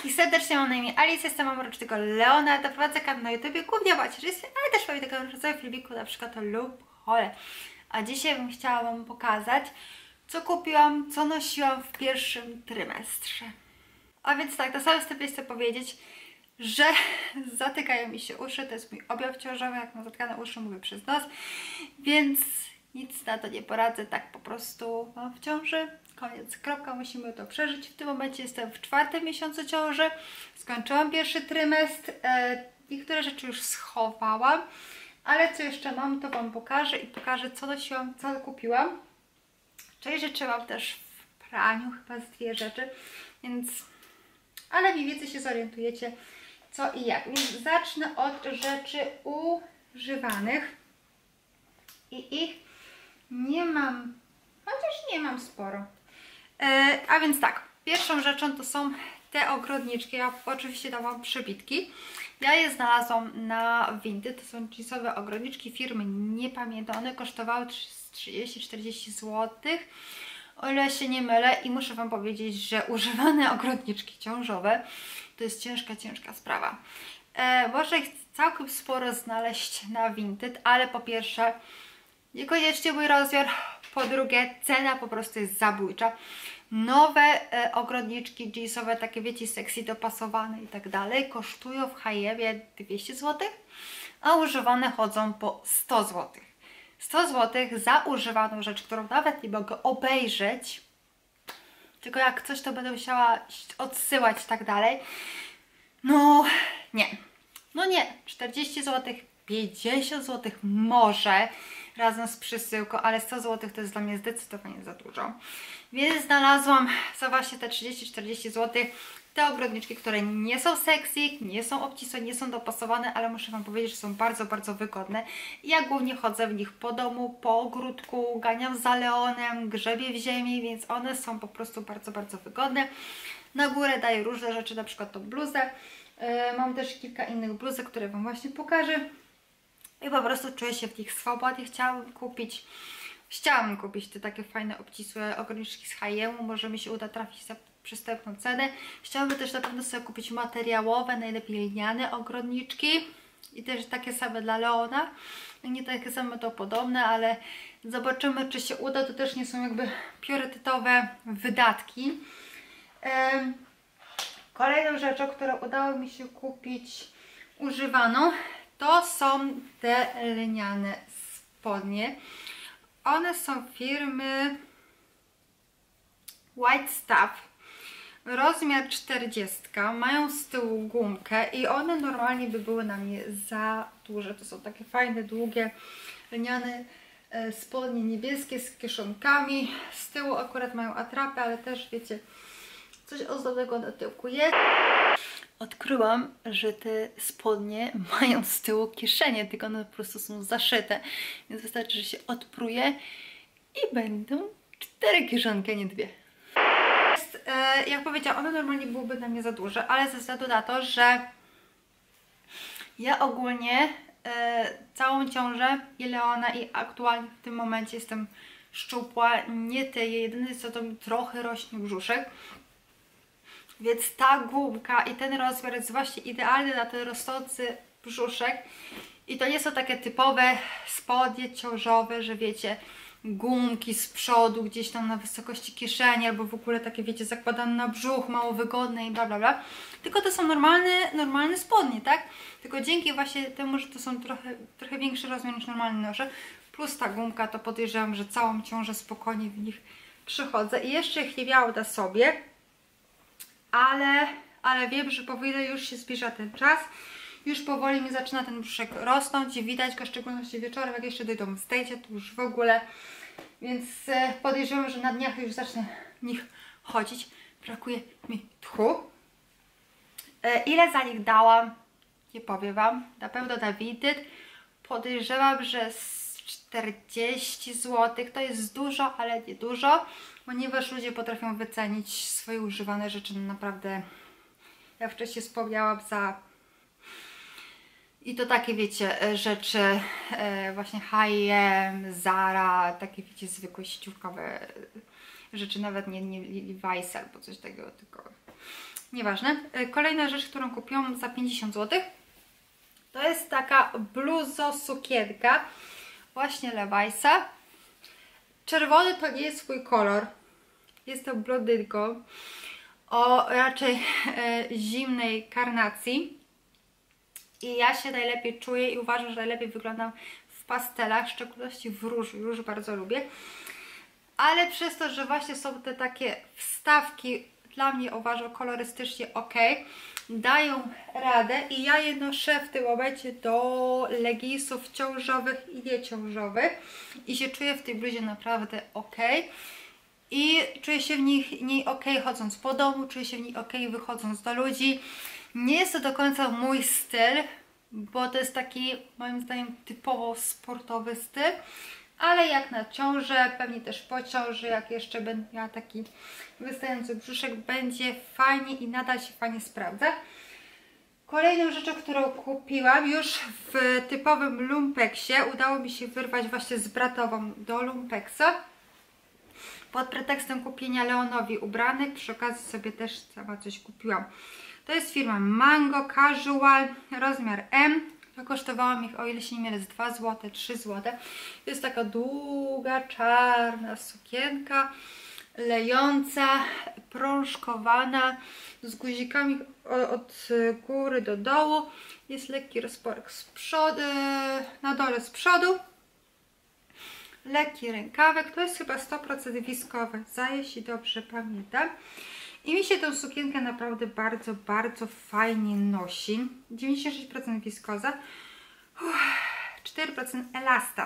wszystkich serdecznie, mam na imię Alicja, jestem mamą rocznego Leonarda, prowadzę kanał na YouTubie, głównie o macierzyństwie, ale też robię tego rodzaju filmiku, na przykład o lub hole. A dzisiaj bym chciała Wam pokazać, co kupiłam, co nosiłam w pierwszym trymestrze. A więc tak, na samym wstępie chcę powiedzieć, że zatykają mi się uszy, to jest mój objaw ciążowy, jak mam zatkane uszy, mówię przez nos, więc nic na to nie poradzę, tak po prostu mam w ciąży. Koniec, kropka, musimy to przeżyć. W tym momencie jestem w 4. miesiącu ciąży, skończyłam pierwszy trymestr, niektóre rzeczy już schowałam, ale co jeszcze mam, to Wam pokażę i pokażę, co nosiłam, co kupiłam. Część rzeczy mam też w praniu, chyba z 2 rzeczy, więc... ale mniej więcej się zorientujecie, co i jak. Więc zacznę od rzeczy używanych i ich nie mam, chociaż nie mam sporo. A więc tak, pierwszą rzeczą to są te ogrodniczki. Ja oczywiście dałam przebitki. Ja je znalazłam na Vinted. To są jeansowe ogrodniczki firmy, nie pamiętam. One kosztowały 30-40 zł. O ile się nie mylę, i muszę Wam powiedzieć, że używane ogrodniczki ciążowe to jest ciężka sprawa. Można ich całkiem sporo znaleźć na Vinted, ale po pierwsze niekoniecznie mój rozmiar, po drugie cena po prostu jest zabójcza. Nowe ogrodniczki jeansowe, takie wiecie, sexy, dopasowane i tak dalej, kosztują w H&M 200 zł, a używane chodzą po 100 zł. 100 zł za używaną rzecz, którą nawet nie mogę obejrzeć, tylko jak coś, to będę musiała odsyłać i tak dalej. No nie, 40 zł, 50 zł może razem z przesyłką, ale 100 zł to jest dla mnie zdecydowanie za dużo. Więc znalazłam za właśnie te 30-40 zł te ogrodniczki, które nie są sexy, nie są obcisłe, nie są dopasowane, ale muszę Wam powiedzieć, że są bardzo wygodne. I ja głównie chodzę w nich po domu, po ogródku, ganiam za Leonem, grzebię w ziemi, więc one są po prostu bardzo wygodne. Na górę daję różne rzeczy, na przykład tą bluzę. Mam też kilka innych bluzek, które Wam właśnie pokażę. I po prostu czuję się w nich swobodnie. Chciałabym kupić te takie fajne, obcisłe ogrodniczki z H&M. Może mi się uda trafić za przystępną cenę. Chciałabym też na pewno sobie kupić materiałowe, najlepiej lniane ogrodniczki. I też takie same dla Leona. Nie takie same, to podobne, ale zobaczymy, czy się uda. To też nie są jakby priorytetowe wydatki. Kolejną rzeczą, którą udało mi się kupić używaną, to są te lniane spodnie. One są firmy White Stuff, rozmiar 40, mają z tyłu gumkę i one normalnie by były na mnie za duże. To są takie fajne, długie, lniane spodnie niebieskie z kieszonkami. Z tyłu akurat mają atrapę, ale też wiecie, coś ozdobnego na tyłku jest. Odkryłam, że te spodnie mają z tyłu kieszenie, tylko one po prostu są zaszyte, więc wystarczy, że się odpruje i będą 4 kieszonki, a nie 2. Jak powiedziałam, one normalnie byłyby na mnie za duże, ale ze względu na to, że ja ogólnie całą ciążę i Leona i aktualnie w tym momencie jestem szczupła, nie ty, jedyne co to mi trochę rośnie brzuszek. Więc ta gumka i ten rozmiar jest właśnie idealny na ten rosnący brzuszek. I to nie są takie typowe spodnie ciążowe, że wiecie, gumki z przodu gdzieś tam na wysokości kieszeni, albo w ogóle takie wiecie, zakładane na brzuch, mało wygodne i bla bla bla. Tylko to są normalne spodnie, tak? Tylko dzięki właśnie temu, że to są trochę większy rozmiar niż normalnie noszę, plus ta gumka, to podejrzewam, że całą ciążę spokojnie w nich przychodzę. I jeszcze ich nie miałam na sobie. Ale wiem, że powoli już się zbliża ten czas. Już powoli mi zaczyna ten brzuszek rosnąć i widać go w szczególności wieczorem, jak jeszcze dojdą zdjęcia, to już w ogóle. Więc podejrzewam, że na dniach już zacznę w nich chodzić. Brakuje mi tchu. Ile za nich dałam? Nie powiem Wam. Na pewno na Vinted. Podejrzewam, że z 40 zł. To jest dużo, ale nie dużo. Ponieważ ludzie potrafią wycenić swoje używane rzeczy naprawdę, jak wcześniej wspomniałam, za... I to takie wiecie, rzeczy właśnie H&M, Zara, takie wiecie, zwykłe sieciówkowe rzeczy, nawet nie Levi's albo coś takiego, tylko Nieważne. Kolejna rzecz, którą kupiłam za 50 zł, to jest taka bluzo-sukienka właśnie Levi'sa. Czerwony to nie jest swój kolor. Jestem blondynką o raczej zimnej karnacji i ja się najlepiej czuję i uważam, że najlepiej wyglądam w pastelach, w szczególności w różu. Róż bardzo lubię. Ale przez to, że właśnie są te takie wstawki, dla mnie uważam kolorystycznie ok, dają radę i ja je noszę w tym momencie do leginsów ciążowych i nieciążowych i się czuję w tej bluzie naprawdę ok. I czuję się w niej ok chodząc po domu, czuję się w niej ok wychodząc do ludzi. Nie jest to do końca mój styl, bo to jest taki moim zdaniem typowo sportowy styl, ale jak na ciążę, pewnie też po ciąży, jak jeszcze będę miała taki wystający brzuszek, będzie fajnie i nadal się fajnie sprawdza. Kolejną rzeczą, którą kupiłam już w typowym lumpeksie, udało mi się wyrwać właśnie z bratową do lumpeksa. Pod pretekstem kupienia Leonowi ubranek, przy okazji sobie też sama coś kupiłam. To jest firma Mango Casual, rozmiar M. To kosztowało mi, o ile się nie mylę, z 2 zł, 3 zł. To jest taka długa, czarna sukienka, lejąca, prążkowana, z guzikami od góry do dołu. Jest lekki rozporek z przodu, na dole z przodu. Lekki rękawek, to jest chyba 100% wiskowe, jeśli dobrze pamiętam. I mi się tę sukienkę naprawdę bardzo, bardzo fajnie nosi. 96% wiskoza, 4% elastan.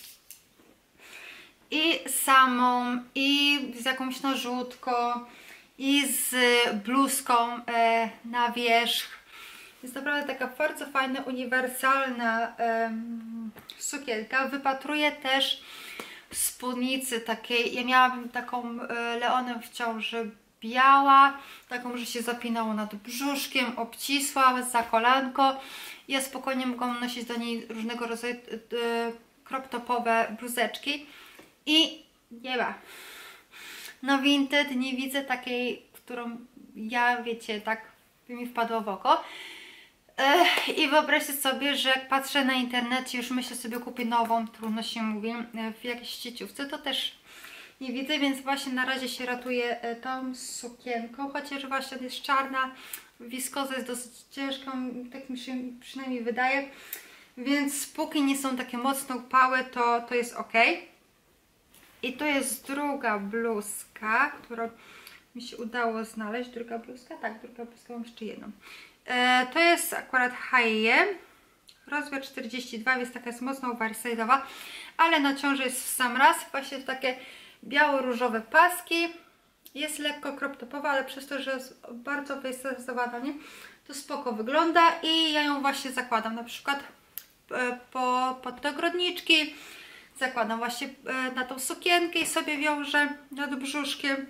I samą, i z jakąś narzutką, i z bluzką na wierzch. Jest naprawdę taka bardzo fajna, uniwersalna sukienka. Wypatruję też spódnicy takiej. Ja miałabym taką Leonem w ciąży, biała, taką, że się zapinało nad brzuszkiem, obcisła, za kolanko. Ja spokojnie mogłam nosić do niej różnego rodzaju crop topowe bluzeczki i nie ma. No Vinted nie widzę takiej, którą ja, wiecie, tak by mi wpadło w oko. I wyobraźcie sobie, że jak patrzę na internecie, już myślę sobie kupię nową, trudno się mówi, w jakiejś sieciówce, to też nie widzę, więc właśnie na razie się ratuję tą sukienką, chociaż właśnie jest czarna, wiskoza jest dosyć ciężką, tak mi się przynajmniej wydaje, więc póki nie są takie mocno upały, to jest ok. I to jest druga bluzka, którą mi się udało znaleźć. Druga bluzka? Tak, druga bluzka, mam jeszcze jedną. To jest akurat Haie, rozmiar 42, więc taka jest mocno oversize'owa, ale na ciąży jest w sam raz, właśnie takie biało-różowe paski. Jest lekko crop topowa, ale przez to, że jest bardzo oversize'owa, nie? To spoko wygląda i ja ją właśnie zakładam na przykład pod te ogrodniczki, zakładam właśnie na tą sukienkę i sobie wiążę nad brzuszkiem.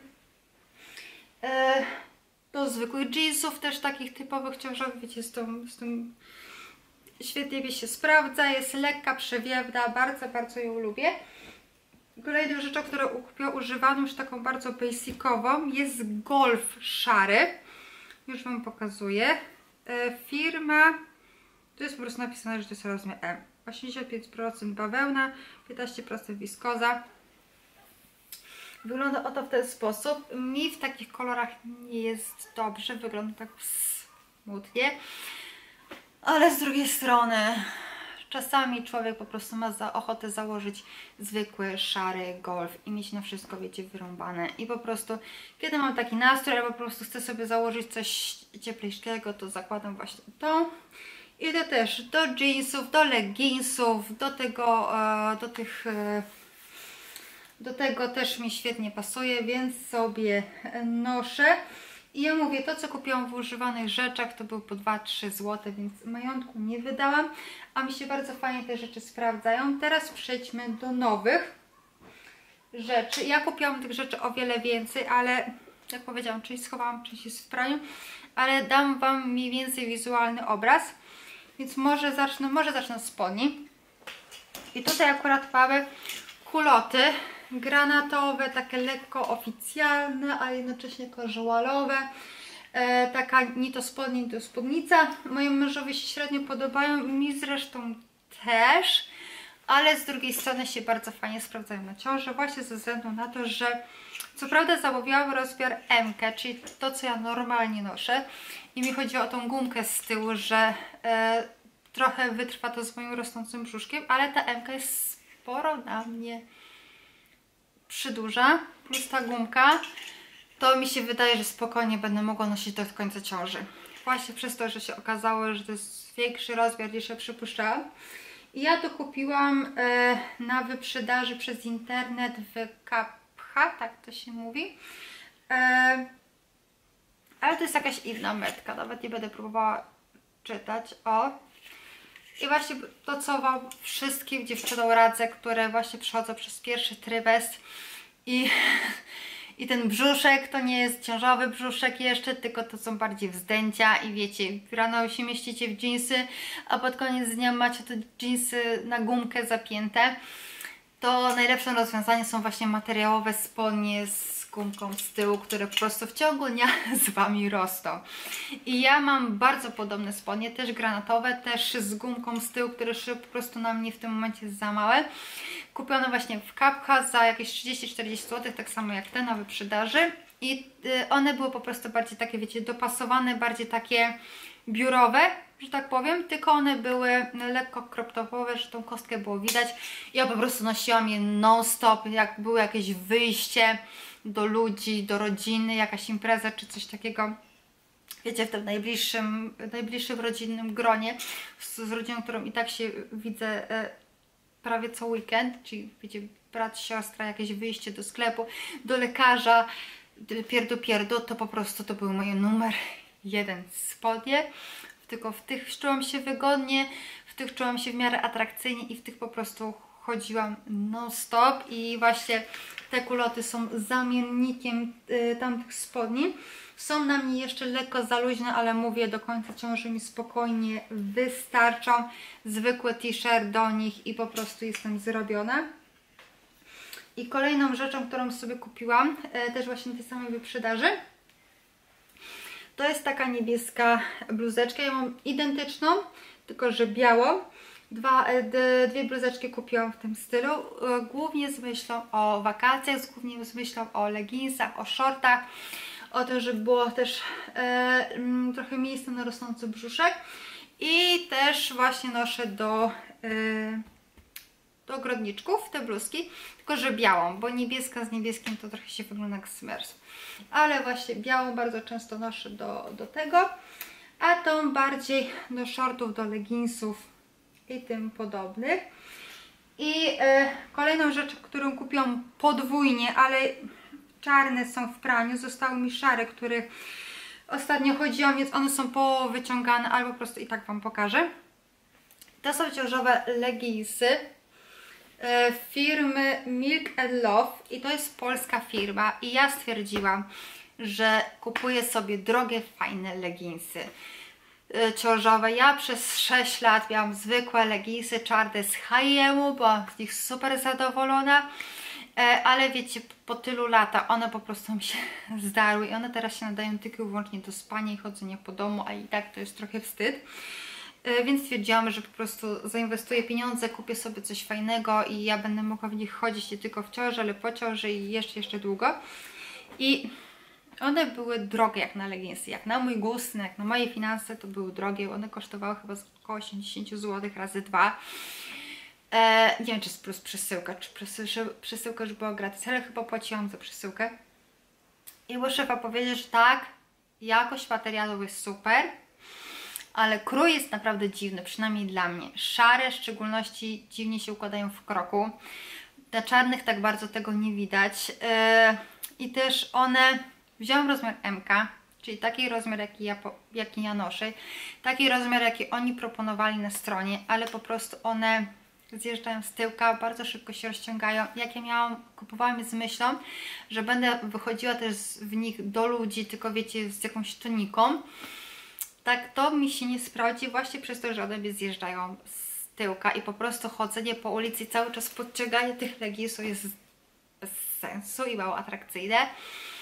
Do zwykłych jeansów, też takich typowych ciążowych, wiecie, z tą świetnie mi się sprawdza, jest lekka, przewiewna, bardzo, bardzo ją lubię. Kolejną rzeczą, którą kupiłam używaną, już taką bardzo basicową, jest golf szary. Już Wam pokazuję. Firma, tu jest po prostu napisane, że to jest rozmiar M. 85% bawełna, 15% wiskoza. Wygląda oto w ten sposób. Mi w takich kolorach nie jest dobrze, wygląda tak smutnie. Ale z drugiej strony czasami człowiek po prostu ma ochotę założyć zwykły, szary golf i mieć na wszystko, wiecie, wyrąbane. I po prostu, kiedy mam taki nastrój, albo po prostu chcę sobie założyć coś cieplejszego, to zakładam właśnie tą. I to też do jeansów, do leginsów, do tego też mi świetnie pasuje, więc sobie noszę. I ja mówię, to co kupiłam w używanych rzeczach to było po 2-3 zł, więc majątku nie wydałam, a mi się bardzo fajnie te rzeczy sprawdzają. Teraz przejdźmy do nowych rzeczy. Ja kupiłam tych rzeczy o wiele więcej, ale jak powiedziałam, część schowałam, część jest w praniu, ale dam Wam mniej więcej wizualny obraz, więc może zacznę od spodni. I tutaj akurat mamy kuloty granatowe, takie lekko oficjalne, a jednocześnie casualowe. taka ni to spodnie, ni to spódnica. Mojemu mężowi się średnio podobają, mi zresztą też, ale z drugiej strony się bardzo fajnie sprawdzają na ciąży, właśnie ze względu na to, że co prawda zamówiłam rozmiar M, czyli to, co ja normalnie noszę, i mi chodzi o tą gumkę z tyłu, że trochę wytrwa to z moim rosnącym brzuszkiem, ale ta M jest sporo na mnie przydłuża, plus ta gumka, to mi się wydaje, że spokojnie będę mogła nosić do końca ciąży. Właśnie przez to, że się okazało, że to jest większy rozmiar niż ja przypuszczałam. I ja to kupiłam na wyprzedaży przez internet w Kapcha, tak to się mówi. Ale to jest jakaś inna metka, nawet nie będę próbowała czytać. O! I właśnie to, co Wam wszystkim dziewczynom radzę, które właśnie przechodzą przez pierwszy trymestr i ten brzuszek to nie jest ciążowy brzuszek jeszcze, tylko to są bardziej wzdęcia i wiecie, rano się mieścicie w dżinsy, a pod koniec dnia macie te dżinsy na gumkę zapięte, to najlepszym rozwiązaniem są właśnie materiałowe spodnie z gumką z tyłu, które po prostu w ciągu dnia z Wami rosną. I ja mam bardzo podobne spodnie, też granatowe, też z gumką z tyłu, które po prostu na mnie w tym momencie jest za małe. Kupione właśnie w Kapcha za jakieś 30-40 zł, tak samo jak te na wyprzedaży. I one były po prostu bardziej takie, wiecie, dopasowane, bardziej takie biurowe, że tak powiem, tylko one były lekko crop-topowe, że tą kostkę było widać. Ja po prostu nosiłam je non-stop, jak było jakieś wyjście do ludzi, do rodziny, jakaś impreza czy coś takiego. Wiecie, w tym najbliższym rodzinnym gronie, z rodziną, którą i tak się widzę prawie co weekend, czyli wiecie, brat, siostra, jakieś wyjście do sklepu, do lekarza, pierdu, to po prostu to był mój numer 1 spodnie. Tylko w tych czułam się wygodnie, w tych czułam się w miarę atrakcyjnie i w tych po prostu chodziłam non-stop. I właśnie te kuloty są zamiennikiem tamtych spodni. Są na mnie jeszcze lekko za luźne, ale mówię, do końca ciąży mi spokojnie wystarczą. Zwykły t-shirt do nich i po prostu jestem zrobiona. I kolejną rzeczą, którą sobie kupiłam, też właśnie tej samej wyprzedaży, to jest taka niebieska bluzeczka. Ja mam identyczną, tylko że białą. Dwie bluzeczki kupiłam w tym stylu, głównie z myślą o wakacjach, głównie z myślą o leginsach, o shortach, o to, żeby było też trochę miejsca na rosnący brzuszek. I też właśnie noszę do ogrodniczków te bluzki, tylko że białą, bo niebieska z niebieskim to trochę się wygląda jak smers. Ale właśnie białą bardzo często noszę do tego, a tą bardziej do shortów, do leginsów i tym podobnych. I kolejną rzecz, którą kupiłam podwójnie, ale czarne są w praniu, zostały mi szare, których ostatnio chodziłam, więc one są powyciągane, albo po prostu i tak Wam pokażę. To są ciążowe leginsy firmy Milk & Love i to jest polska firma i ja stwierdziłam, że kupuję sobie drogie, fajne leginsy ciążowe. Ja przez 6 lat miałam zwykłe leginsy czarne z H&M, byłam z nich super zadowolona, ale wiecie, po tylu latach one po prostu mi się zdarły i one teraz się nadają tylko i wyłącznie do spania i chodzenia po domu, a i tak to jest trochę wstyd. Więc stwierdziłam, że po prostu zainwestuję pieniądze, kupię sobie coś fajnego i ja będę mogła w nich chodzić nie tylko w ciąży, ale po ciąży i jeszcze długo. I one były drogie jak na leginsy, jak na mój gust, jak na moje finanse to były drogie. One kosztowały chyba około 80 zł razy 2. Nie wiem, czy plus przesyłka, czy przesyłka już była gratis, ale chyba płaciłam za przesyłkę. I muszę Wam powiedzieć, że tak, jakość materiału jest super, ale krój jest naprawdę dziwny, przynajmniej dla mnie. Szare w szczególności dziwnie się układają w kroku. Na czarnych tak bardzo tego nie widać. I też one, wziąłem rozmiar MK, czyli taki rozmiar jaki ja noszę, taki rozmiar jaki oni proponowali na stronie, ale po prostu one zjeżdżają z tyłka, bardzo szybko się rozciągają. Jak ja kupowałam je z myślą, że będę wychodziła też w nich do ludzi, tylko wiecie, z jakąś toniką. Tak to mi się nie sprawdzi właśnie przez to, że one mnie zjeżdżają z tyłka i po prostu chodzenie po ulicy i cały czas podciąganie tych leginsów jest bez sensu i mało atrakcyjne.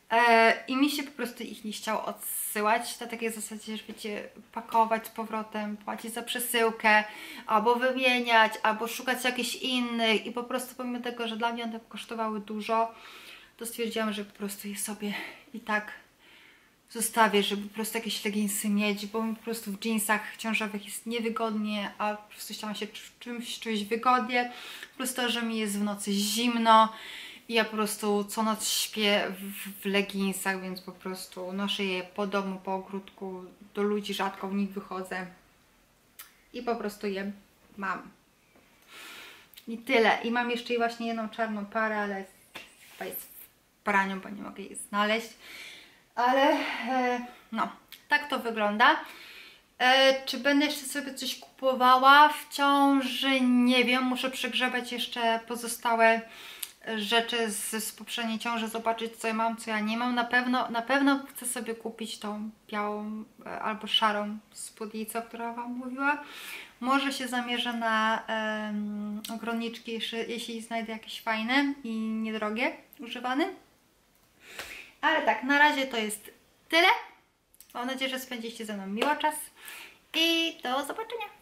I mi się po prostu ich nie chciało odsyłać na takiej zasadzie, że wiecie, pakować z powrotem, płacić za przesyłkę, albo wymieniać, albo szukać jakichś innych i po prostu pomimo tego, że dla mnie one kosztowały dużo, to stwierdziłam, że po prostu je sobie i tak zostawię, żeby po prostu jakieś leginsy mieć, bo mi po prostu w jeansach ciążowych jest niewygodnie, a po prostu chciałam się czymś czuć wygodnie, plus to, że mi jest w nocy zimno i ja po prostu co noc śpię w leginsach, więc po prostu noszę je po domu, po ogródku, do ludzi rzadko w nich wychodzę i po prostu je mam. I tyle. I mam jeszcze właśnie jedną czarną parę, ale chyba jest w praniu, bo nie mogę jej znaleźć. Ale no, tak to wygląda. Czy będę jeszcze sobie coś kupowała w ciąży? Nie wiem, muszę przegrzebać jeszcze pozostałe rzeczy z poprzedniej ciąży, zobaczyć co ja mam, co ja nie mam. Na pewno chcę sobie kupić tą białą albo szarą spódnicę, o której Wam mówiła. Może się zamierzę na ogromniczki, jeśli znajdę jakieś fajne i niedrogie, używane. Ale tak, na razie to jest tyle. Mam nadzieję, że spędziliście ze mną miło czas i do zobaczenia.